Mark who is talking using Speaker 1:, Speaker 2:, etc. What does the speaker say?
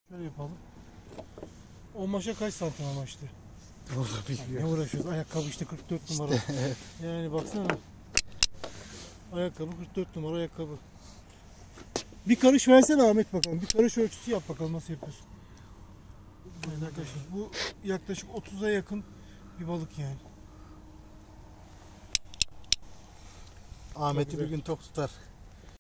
Speaker 1: Şöyle yapalım. O maşa kaç santim amaçlı?
Speaker 2: Vallahi
Speaker 1: Ne uğraşıyoruz? Ayakkabı işte 44 numara.
Speaker 2: evet.
Speaker 1: Yani baksana. Ayakkabı 44 numara ayakkabı. Bir karış versene Ahmet bakalım. Bir karış ölçüsü yap bakalım nasıl yapıyorsun. Evet arkadaşlar bu yaklaşık 30'a yakın bir balık yani.
Speaker 2: Ahmet'i bir gün tok tutar.